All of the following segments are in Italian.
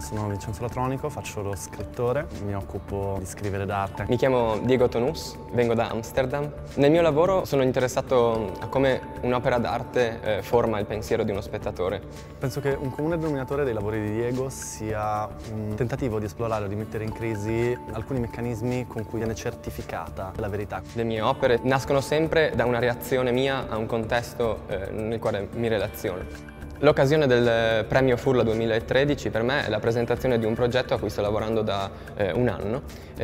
sono Vincenzo Latronico, faccio lo scrittore, mi occupo di scrivere d'arte. Mi chiamo Diego Tonus, vengo da Amsterdam. Nel mio lavoro sono interessato a come un'opera d'arte forma il pensiero di uno spettatore. Penso che un comune denominatore dei lavori di Diego sia un tentativo di esplorare o di mettere in crisi alcuni meccanismi con cui viene certificata la verità. Le mie opere nascono sempre da una reazione mia a un contesto nel quale mi relaziono. L'occasione del premio Furla 2013 per me è la presentazione di un progetto a cui sto lavorando da un anno.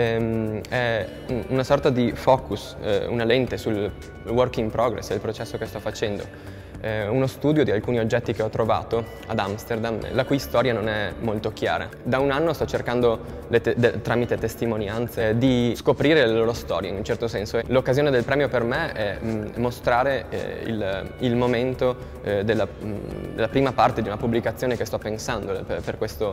È una sorta di focus, una lente sul work in progress, il processo che sto facendo. Uno studio di alcuni oggetti che ho trovato ad Amsterdam, la cui storia non è molto chiara. Da un anno sto cercando, tramite testimonianze, di scoprire le loro storie in un certo senso. L'occasione del premio per me è mostrare il momento della prima parte di una pubblicazione che sto pensando per questo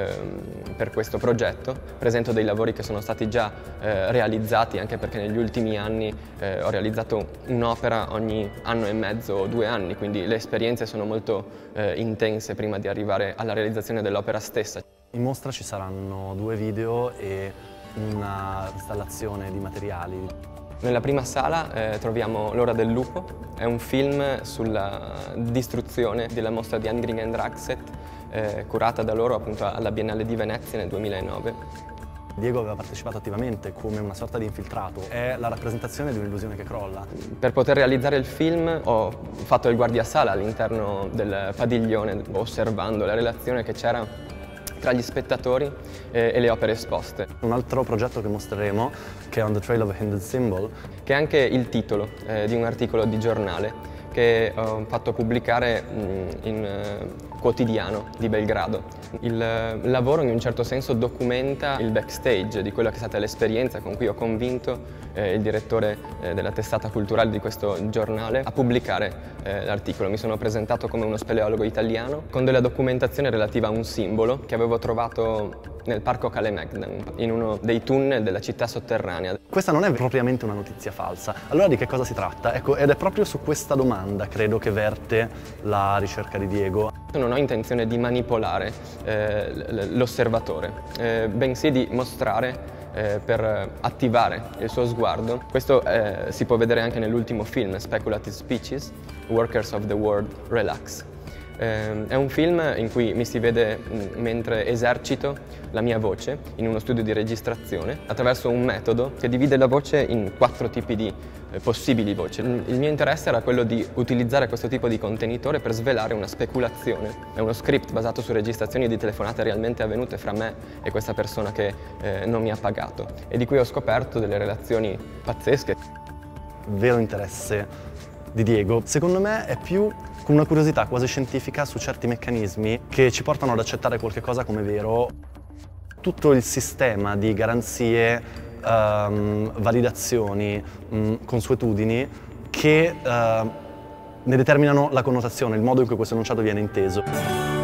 progetto. Presento dei lavori che sono stati già realizzati, anche perché negli ultimi anni ho realizzato un'opera ogni anno e mezzo o 2 anni, quindi le esperienze sono molto intense prima di arrivare alla realizzazione dell'opera stessa. In mostra ci saranno 2 video e una installazione di materiali. Nella prima sala troviamo L'ora del lupo, è un film sulla distruzione della mostra di Angry Rackset, curata da loro appunto alla Biennale di Venezia nel 2009. Diego aveva partecipato attivamente come una sorta di infiltrato, è la rappresentazione di un'illusione che crolla. Per poter realizzare il film ho fatto il guardiasala all'interno del padiglione, osservando la relazione che c'era tra gli spettatori e le opere esposte. Un altro progetto che mostreremo, che è On the Trail of a Hidden Symbol, che è anche il titolo di un articolo di giornale che ho fatto pubblicare in Quotidiano di Belgrado. Il lavoro in un certo senso documenta il backstage di quella che è stata l'esperienza con cui ho convinto il direttore della testata culturale di questo giornale a pubblicare l'articolo. Mi sono presentato come uno speleologo italiano con della documentazione relativa a un simbolo che avevo trovato nel parco Kalemegdan, in uno dei tunnel della città sotterranea. Questa non è propriamente una notizia falsa. Allora di che cosa si tratta? Ecco, ed è proprio su questa domanda, credo, che verte la ricerca di Diego. Non ho intenzione di manipolare l'osservatore, bensì di mostrare per attivare il suo sguardo. Questo si può vedere anche nell'ultimo film, Speculative Speeches, Workers of the World Relax. È un film in cui mi si vede mentre esercito la mia voce in uno studio di registrazione attraverso un metodo che divide la voce in 4 tipi di possibili voci. Il mio interesse era quello di utilizzare questo tipo di contenitore per svelare una speculazione. È uno script basato su registrazioni di telefonate realmente avvenute fra me e questa persona che non mi ha pagato e di cui ho scoperto delle relazioni pazzesche. Il vero interesse di Diego, secondo me, è più una curiosità quasi scientifica su certi meccanismi che ci portano ad accettare qualche cosa come vero. Tutto il sistema di garanzie, validazioni, consuetudini che ne determinano la connotazione, il modo in cui questo enunciato viene inteso.